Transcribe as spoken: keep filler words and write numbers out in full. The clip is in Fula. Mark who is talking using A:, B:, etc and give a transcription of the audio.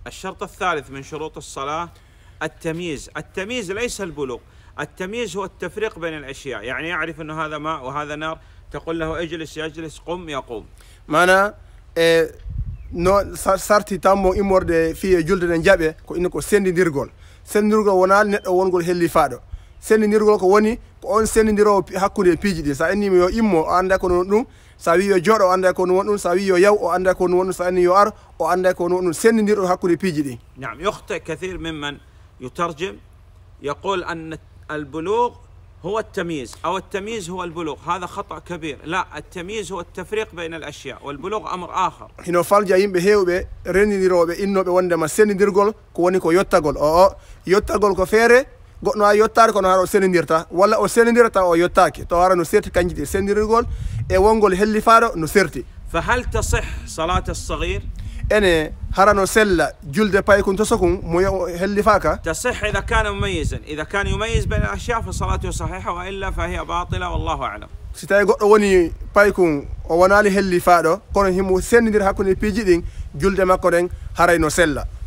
A: الشرط الثالث من شروط الصلاة التمييز. التمييز ليس البلوغ، التمييز هو التفريق بين الأشياء، يعني يعرف أنه هذا ماء وهذا نار، تقول له اجلس يجلس، قم يقوم.
B: معنى إيه no sarti tammo immorde fi julde den jabe ko ino ko sendidirgol sendidirgol wonal neddo wongol helli faado sendidirgol ko woni ko on sendidiro hakkude piiji di sa enni yo immo anda ko non dum sa wi yo jodo anda ko non dum sa wi yo yaw o anda ko non sa enni yo ar o anda ko non dum sendidiro hakkude piiji di.
A: نعم يخطئ كثير ممن يترجم يقول أن البلوغ هو التمييز أو التمييز هو البلوغ، هذا خطأ كبير. لا، التمييز هو التفريق بين الأشياء والبلوغ أمر آخر.
B: hino falja yimbe hewbe rendirobe innobe wondema sendidirgol ko woni ko yottagol o yottagol ko feere godno a yottare kono haro sendirta walla o sendirta o yottake to haro no serti kanjidi sendirgol e wongol helli faado no serti.
A: فهل تصح صلاة الصغير؟
B: ene harano sella julde pay kun tosokun mo helli faka
A: تصح إذا كان مميزا، إذا كان يميز بين الأشياء فصلاته صحيحة، وإلا فهي باطلة والله أعلم.
B: si tawi goddo woni pay kun o wonali helli faado kono himo sendidir hakkunde piiji din julde makko den harayno sella.